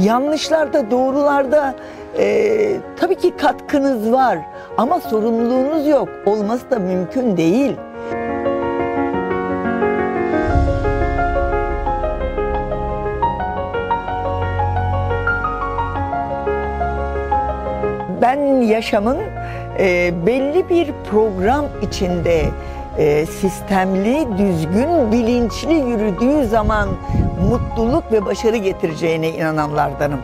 yanlışlarda, doğrularda tabii ki katkınız var ama sorumluluğunuz yok. Olması da mümkün değil. Ben yaşamın belli bir program içinde sistemli, düzgün, bilinçli yürüdüğü zaman mutluluk ve başarı getireceğine inananlardanım.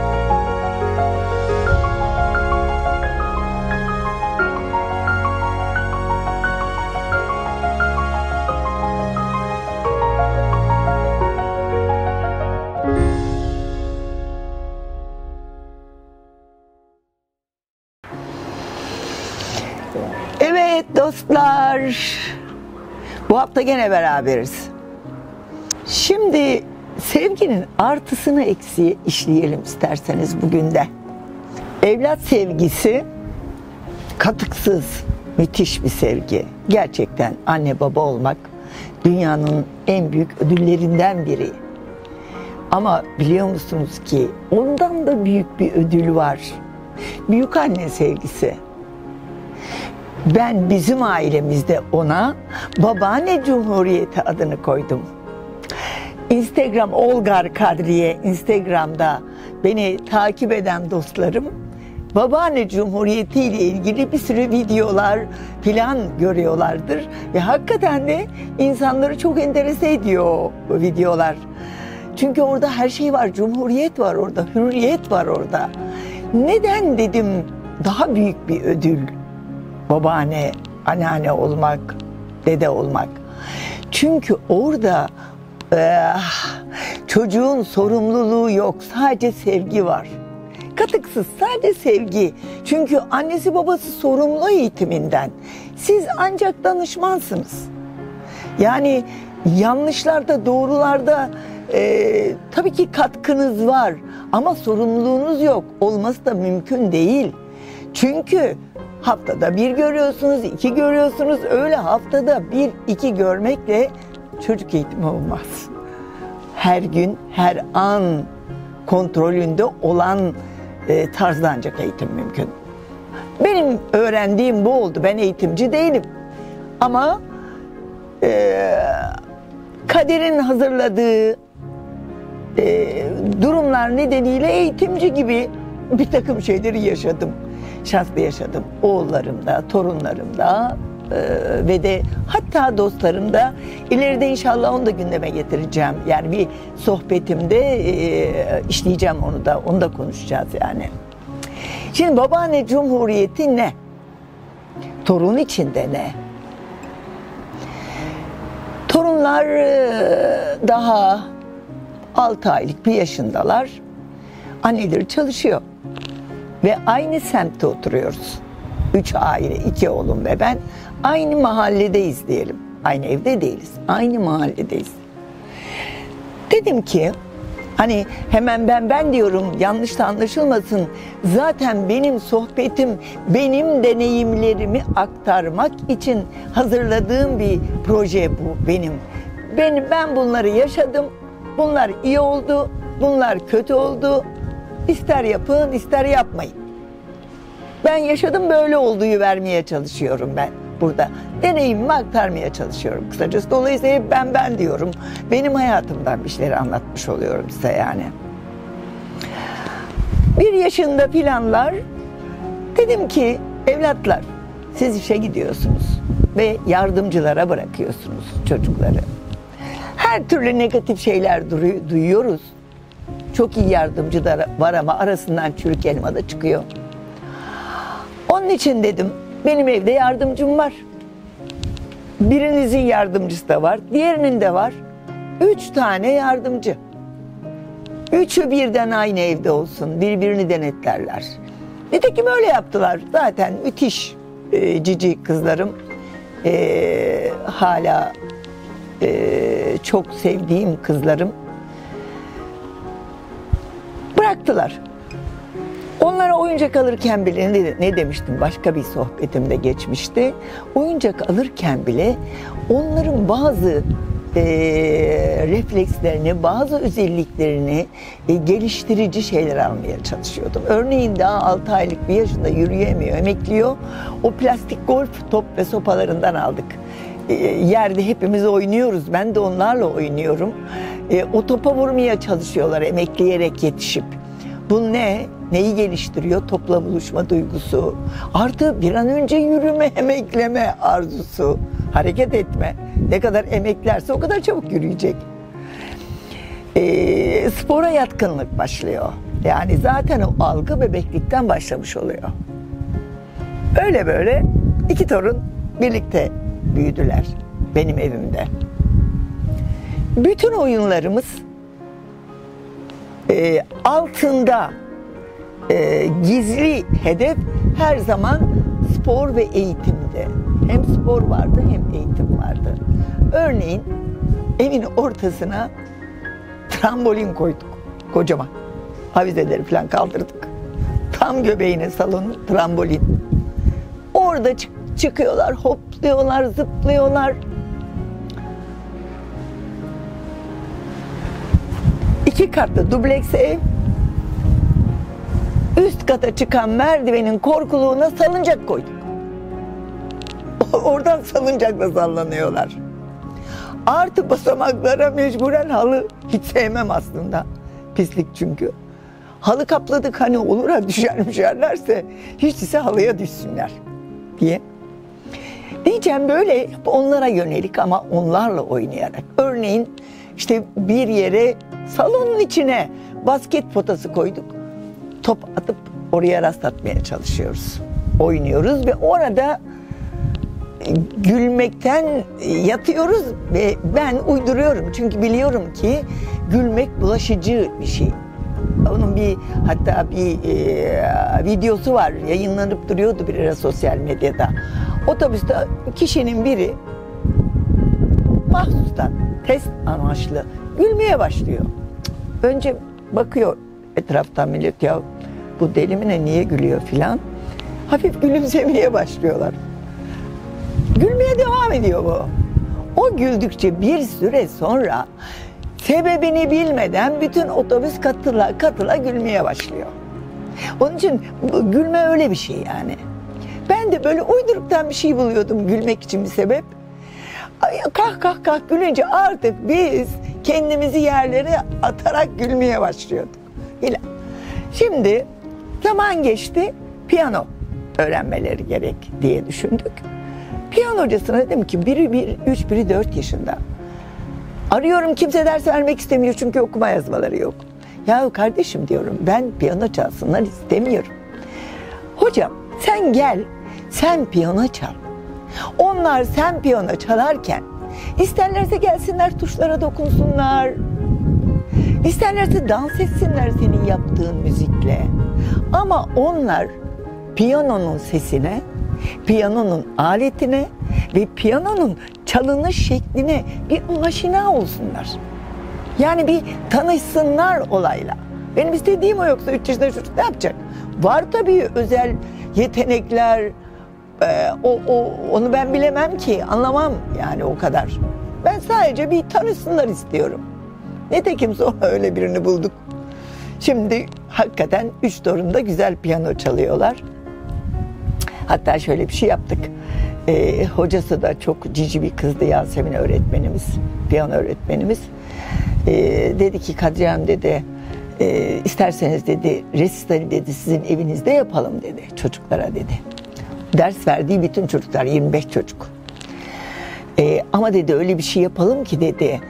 Evet dostlar, bu hafta gene beraberiz. Şimdi sevginin artısını eksiği işleyelim isterseniz bugün de. Evlat sevgisi katıksız, müthiş bir sevgi. Gerçekten anne baba olmak dünyanın en büyük ödüllerinden biri. Ama biliyor musunuz ki ondan da büyük bir ödül var. Büyük anne sevgisi. Ben bizim ailemizde ona Babaanne Cumhuriyeti adını koydum. Instagram Olgar Kadriye, Instagram'da beni takip eden dostlarım Babaanne Cumhuriyeti ile ilgili bir sürü videolar falan görüyorlardır. Ve hakikaten de insanları çok enterese ediyor bu videolar. Çünkü orada her şey var, cumhuriyet var orada, hürriyet var orada. Neden dedim daha büyük bir ödül? Babaanne, anneanne olmak, dede olmak. Çünkü orada çocuğun sorumluluğu yok, sadece sevgi var. Katıksız, sadece sevgi. Çünkü annesi babası sorumlu eğitiminden. Siz ancak danışmansınız. Yani yanlışlarda, doğrularda tabii ki katkınız var ama sorumluluğunuz yok. Olması da mümkün değil. Çünkü haftada bir görüyorsunuz, iki görüyorsunuz. Öyle haftada bir, iki görmekle çocuk eğitimi olmaz. Her gün, her an kontrolünde olan tarzda ancak eğitim mümkün. Benim öğrendiğim bu oldu. Ben eğitimci değilim. Ama kaderin hazırladığı durumlar nedeniyle eğitimci gibi bir takım şeyleri yaşadım. Şanslı yaşadım. Oğullarımda, torunlarımda ve de hatta dostlarımda. İleride inşallah onu da gündeme getireceğim. Yani bir sohbetimde işleyeceğim onu da konuşacağız yani. Şimdi Babaanne Cumhuriyeti ne? Torun içinde ne? Torunlar daha 6 aylık bir yaşındalar. Anneleri çalışıyor. Ve aynı semtte oturuyoruz. 3 aile, 2 oğlum ve ben. Aynı mahalledeyiz diyelim. Aynı evde değiliz. Aynı mahalledeyiz. Dedim ki, hani hemen ben diyorum, yanlış da anlaşılmasın. Zaten benim sohbetim, benim deneyimlerimi aktarmak için hazırladığım bir proje bu benim. Ben bunları yaşadım. Bunlar iyi oldu, bunlar kötü oldu. İster yapın, ister yapmayın. Ben yaşadım, böyle olduğu vermeye çalışıyorum ben burada. Deneyimimi aktarmaya çalışıyorum kısacası. Dolayısıyla hep ben diyorum. Benim hayatımdan bir şeyleri anlatmış oluyorum size yani. 1 yaşında filanlar, dedim ki evlatlar siz işe gidiyorsunuz ve yardımcılara bırakıyorsunuz çocukları. Her türlü negatif şeyler duyuyoruz. Çok iyi yardımcı da var ama arasından çürük elma da çıkıyor. Onun için dedim, benim evde yardımcım var. Birinizin yardımcısı da var, diğerinin de var. 3 tane yardımcı. 3'ü birden aynı evde olsun, birbirini denetlerler. Nitekim öyle yaptılar. Zaten müthiş cici kızlarım. Hala çok sevdiğim kızlarım. Bıraktılar. Onlara oyuncak alırken bile ne demiştim, başka bir sohbetimde geçmişti. Oyuncak alırken bile onların bazı reflekslerini, bazı özelliklerini geliştirici şeyler almaya çalışıyordum. Örneğin daha 6 aylık bir yaşında yürüyemiyor, emekliyor. O plastik golf top ve sopalarından aldık. Yerde hepimiz oynuyoruz. Ben de onlarla oynuyorum. O topa vurmaya çalışıyorlar emekleyerek yetişip. Bu ne? Neyi geliştiriyor? Topla buluşma duygusu. Artı bir an önce yürüme, emekleme arzusu. Hareket etme. Ne kadar emeklerse o kadar çabuk yürüyecek. Spora yatkınlık başlıyor. Yani zaten o algı bebeklikten başlamış oluyor. Öyle böyle 2 torun birlikte büyüdüler benim evimde. Bütün oyunlarımız altında gizli hedef her zaman spor ve eğitimdi. Hem spor vardı hem eğitim vardı. Örneğin evin ortasına trambolin koyduk. Kocaman. Avizeleri falan kaldırdık. Tam göbeğine salonun trambolin. Orada çıkıyorlar, hopluyorlar, zıplıyorlar. 2 katlı dubleks ev. Üst kata çıkan merdivenin korkuluğuna salıncak koyduk. Oradan salıncakla sallanıyorlar. Artı basamaklara mecburen halı. Hiç sevmem aslında. Pislik çünkü. Halı kapladık, hani olur ha düşerlerse hiç ise halıya düşsünler diye. Diyeceğim böyle onlara yönelik ama onlarla oynayarak. Örneğin işte bir yere salonun içine basket potası koyduk. Top atıp oraya rastlatmaya çalışıyoruz. Oynuyoruz ve orada gülmekten yatıyoruz ve ben uyduruyorum. Çünkü biliyorum ki gülmek bulaşıcı bir şey. Onun hatta bir videosu var, yayınlanıp duruyordu bir ara sosyal medyada. Otobüste kişinin biri mahsustan, test amaçlı gülmeye başlıyor. Önce bakıyor etraftan millet, ya bu deli mi ne, niye gülüyor filan. Hafif gülümsemeye başlıyorlar. Gülmeye devam ediyor bu. O güldükçe bir süre sonra sebebini bilmeden bütün otobüs katıla gülmeye başlıyor. Onun için gülme öyle bir şey yani. Ben de böyle uyduruktan bir şey buluyordum gülmek için bir sebep. Kah gülünce artık biz kendimizi yerlere atarak gülmeye başlıyorduk. Şimdi zaman geçti, piyano öğrenmeleri gerek diye düşündük. Piyano hocasına dedim ki biri 3, biri 4 yaşında. Arıyorum, kimse ders vermek istemiyor çünkü okuma yazmaları yok. Ya kardeşim diyorum, ben piyano çalsınlar istemiyorum. Hocam sen gel, sen piyano çal. Onlar sen piyano çalarken isterlerse gelsinler tuşlara dokunsunlar. İsterlerse dans etsinler senin yaptığın müzikle. Ama onlar piyanonun sesine, piyanonun aletine ve piyanonun çalınış şekline bir aşina olsunlar. Yani bir tanışsınlar olayla. Benim istediğim o, yoksa 3 yaşında çocuk ne yapacak? Var tabii özel yetenekler, onu ben bilemem ki, anlamam yani o kadar. Ben sadece bir tanışsınlar istiyorum. Nitekim sonra öyle birini bulduk. Şimdi hakikaten 3 torun da güzel piyano çalıyorlar. Hatta şöyle bir şey yaptık. Hocası da çok cici bir kızdı, Yasemin öğretmenimiz, piyano öğretmenimiz. Dedi ki Kadriye dedi, isterseniz dedi resitali dedi sizin evinizde yapalım dedi çocuklara dedi. Ders verdiği bütün çocuklar, 25 çocuk. Ama dedi öyle bir şey yapalım ki dedi,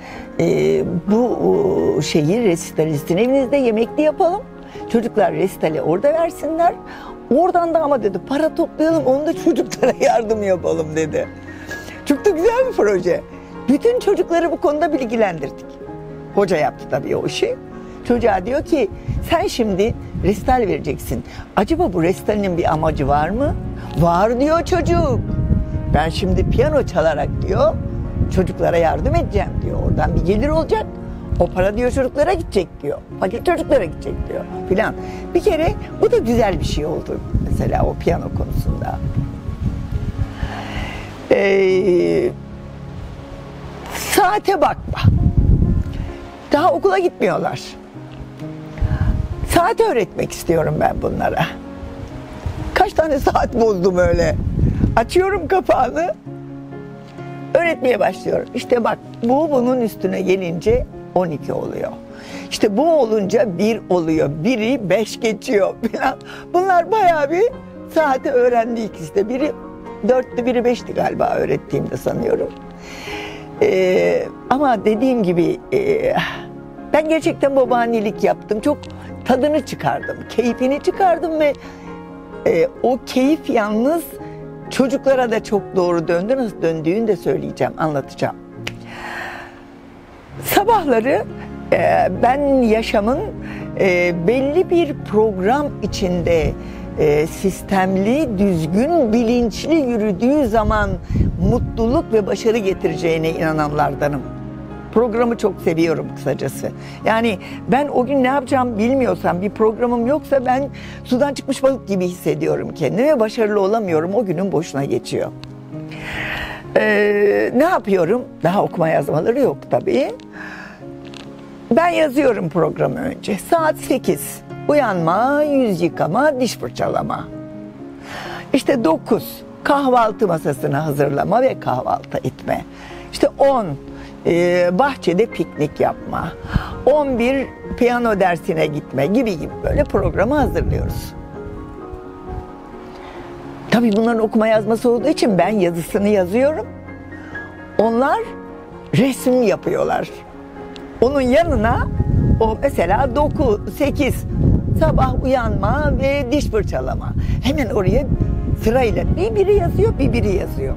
bu şeyi resitalistin evinizde yemekli yapalım. Çocuklar resitali orada versinler. Oradan da ama dedi para toplayalım, onu da çocuklara yardım yapalım dedi. Çok da güzel bir proje. Bütün çocukları bu konuda bilgilendirdik. Hoca yaptı tabii o işi. Çocuğa diyor ki sen şimdi resital vereceksin. Acaba bu resitalinin bir amacı var mı? Var diyor çocuk. Ben şimdi piyano çalarak diyor çocuklara yardım edeceğim diyor. Oradan bir gelir olacak. O para diyor çocuklara gidecek diyor. Fakir çocuklara gidecek diyor filan. Bir kere bu da güzel bir şey oldu mesela o piyano konusunda. Saate bakma. Daha okula gitmiyorlar. Saat öğretmek istiyorum ben bunlara. Kaç tane saat bozdum öyle. Açıyorum kapağını. Öğretmeye başlıyorum. İşte bak, bu bunun üstüne gelince 12 oluyor. İşte bu olunca 1 oluyor. 1'i 5 geçiyor falan. Bunlar bayağı bir saati öğrendi ikisi de. Biri 4'tü, biri 5'ti galiba öğrettiğimde sanıyorum. Ama dediğim gibi ben gerçekten babaannelik yaptım. Çok tadını çıkardım, keyfini çıkardım ve o keyif yalnız çocuklara da çok doğru döndü. Nasıl döndüğünü de söyleyeceğim, anlatacağım. Sabahları ben yaşamın belli bir program içinde sistemli, düzgün, bilinçli yürüdüğü zaman mutluluk ve başarı getireceğine inananlardanım. Programı çok seviyorum kısacası. Yani ben o gün ne yapacağım bilmiyorsam, bir programım yoksa ben sudan çıkmış balık gibi hissediyorum kendimi ve başarılı olamıyorum. O günün boşuna geçiyor. Ne yapıyorum? Daha okuma yazmaları yok tabii. Ben yazıyorum programı önce. Saat 8. Uyanma, yüz yıkama, diş fırçalama. İşte 9. Kahvaltı masasını hazırlama ve kahvaltı etme. İşte 10. Bahçede piknik yapma. 11. Piyano dersine gitme gibi böyle programı hazırlıyoruz. Tabii bunların okuma yazması olduğu için ben yazısını yazıyorum. Onlar resim yapıyorlar. Onun yanına o mesela 9, 8 sabah uyanma ve diş fırçalama. Hemen oraya sırayla biri yazıyor, biri yazıyor.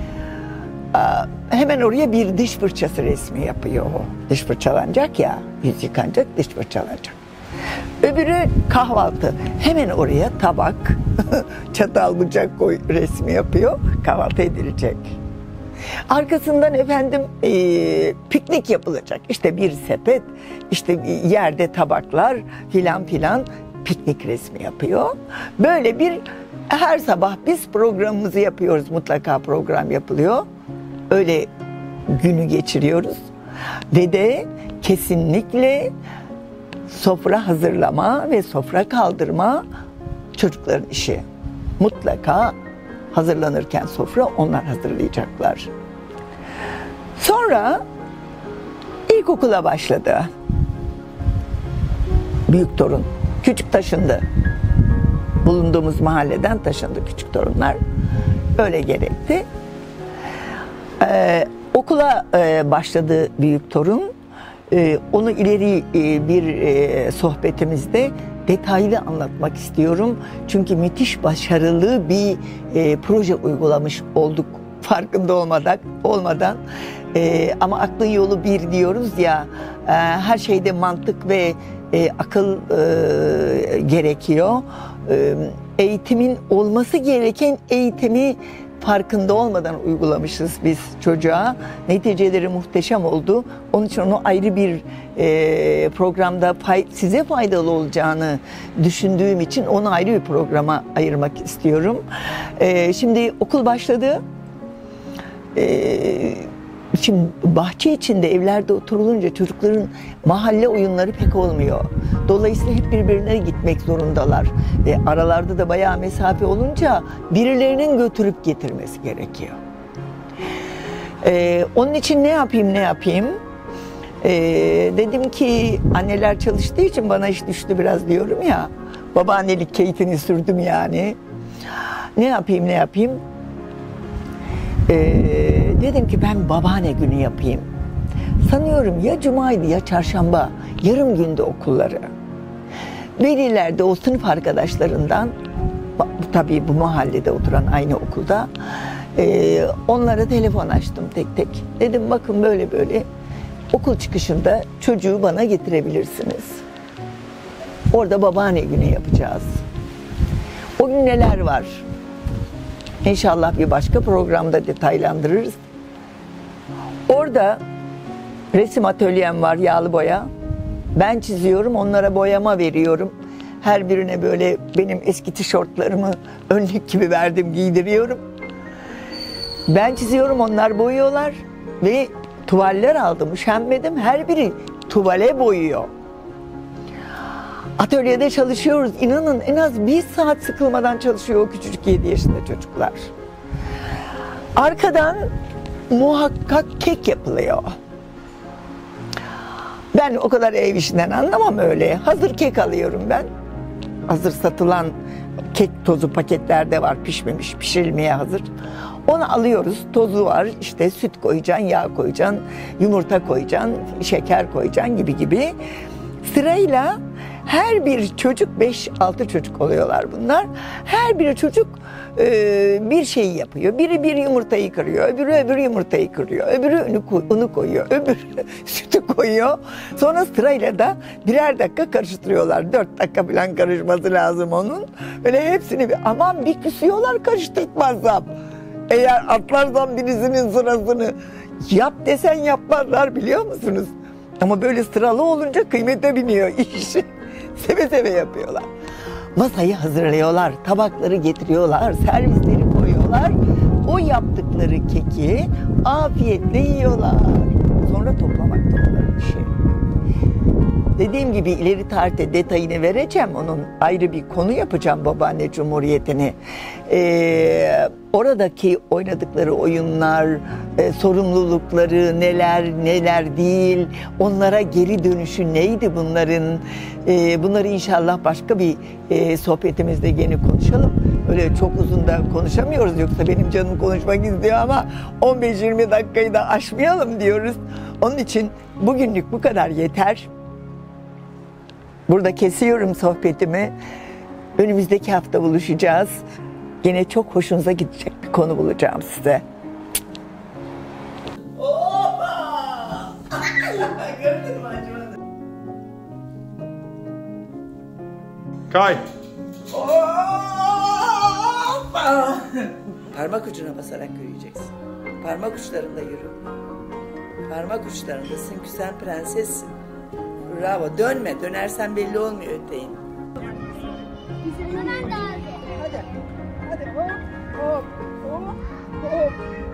Hemen oraya bir diş fırçası resmi yapıyor o. Diş fırçalanacak ya, yüz yıkanacak, diş fırçalanacak. Öbürü kahvaltı. Hemen oraya tabak, çatal bıçak koy resmi yapıyor. Kahvaltı edilecek. Arkasından efendim piknik yapılacak. İşte bir sepet, işte yerde tabaklar filan filan piknik resmi yapıyor. Böyle bir her sabah biz programımızı yapıyoruz. Mutlaka program yapılıyor. Öyle günü geçiriyoruz. Ve de kesinlikle sofra hazırlama ve sofra kaldırma çocukların işi. Mutlaka hazırlanırken sofra onlar hazırlayacaklar. Sonra ilkokula başladı. Büyük torun. Küçük taşındı. Bulunduğumuz mahalleden taşındı küçük torunlar. Öyle gerekti. Okula başladı büyük torun. Onu ileri bir sohbetimizde detaylı anlatmak istiyorum. Çünkü müthiş başarılı bir proje uygulamış olduk farkında olmadan. Ama aklın yolu bir diyoruz ya, her şeyde mantık ve akıl gerekiyor. Eğitimin olması gereken eğitimi farkında olmadan uygulamışız biz çocuğa. Neticeleri muhteşem oldu. Onun için onu ayrı bir programda size faydalı olacağını düşündüğüm için onu ayrı bir programa ayırmak istiyorum. Şimdi okul başladı. Şimdi bahçe içinde evlerde oturulunca çocukların mahalle oyunları pek olmuyor. Dolayısıyla hep birbirine gitmek zorundalar. Ve aralarda da bayağı mesafe olunca birilerinin götürüp getirmesi gerekiyor. Onun için ne yapayım? Dedim ki anneler çalıştığı için bana iş düştü biraz diyorum ya. Babaannelik keyfini sürdüm yani. Ne yapayım? Dedim ki ben babaanne günü yapayım. Sanıyorum ya cumaydı ya çarşamba, yarım günde okulları. Veliler de o sınıf arkadaşlarından, tabii bu mahallede oturan aynı okulda, onlara telefon açtım tek tek. Dedim bakın böyle okul çıkışında çocuğu bana getirebilirsiniz. Orada babaanne günü yapacağız. O gün neler var? İnşallah bir başka programda detaylandırırız. Orada resim atölyem var, yağlı boya. Ben çiziyorum, onlara boyama veriyorum. Her birine böyle benim eski tişörtlerimi önlük gibi verdim, giydiriyorum. Ben çiziyorum, onlar boyuyorlar ve Tuvaller aldım, üşenmedim. Her biri tuvale boyuyor. Atölyede çalışıyoruz. İnanın en az 1 saat sıkılmadan çalışıyor o küçücük 7 yaşında çocuklar. Arkadan muhakkak kek yapılıyor. Ben o kadar ev işinden anlamam öyle. Hazır kek alıyorum ben. Hazır satılan kek tozu paketlerde var, pişmemiş, pişirilmeye hazır. Onu alıyoruz, tozu var, işte süt koyacaksın, yağ koyacaksın, yumurta koyacaksın, şeker koyacaksın gibi. Sırayla her bir çocuk, 5-6 çocuk oluyorlar bunlar. Her bir çocuk bir şeyi yapıyor. Biri bir yumurtayı kırıyor, öbürü yumurtayı kırıyor, öbürü unu koyuyor, öbürü sütü koyuyor. Sonra sırayla da birer dakika karıştırıyorlar. 4 dakika falan karışması lazım onun. Öyle hepsini aman bir küsüyorlar karıştırtmazsam. Eğer atlarsam birisinin sırasını yap desen yapmazlar, biliyor musunuz? Ama böyle sıralı olunca kıymete biniyor iş. Seve seve yapıyorlar. Masayı hazırlıyorlar, tabakları getiriyorlar, servisleri koyuyorlar. O yaptıkları keki afiyetle yiyorlar. Sonra toplamak da onların işi. Dediğim gibi ileri tarihte detayını vereceğim. Onun ayrı bir konu yapacağım, Babaanne Cumhuriyeti'ni. Oradaki oynadıkları oyunlar, sorumlulukları neler değil, onlara geri dönüşü neydi bunların? Bunları inşallah başka bir sohbetimizde gene konuşalım. Öyle çok uzun da konuşamıyoruz, yoksa benim canım konuşmak istiyor ama 15-20 dakikayı da aşmayalım diyoruz. Onun için bugünlük bu kadar yeter. Burada kesiyorum sohbetimi. Önümüzdeki hafta buluşacağız. Yine çok hoşunuza gidecek bir konu bulacağım size. Oba! Gördün mü acaba? Kay. Hoppa! Parmak ucuna basarak yürüyeceksin. Parmak uçlarında yürü. Parmak uçlarındasın, sen prensessin. Bravo, dönme. Dönersen belli olmuyor öteğin. Bizim hemen daha Hadi hop hop hop hop.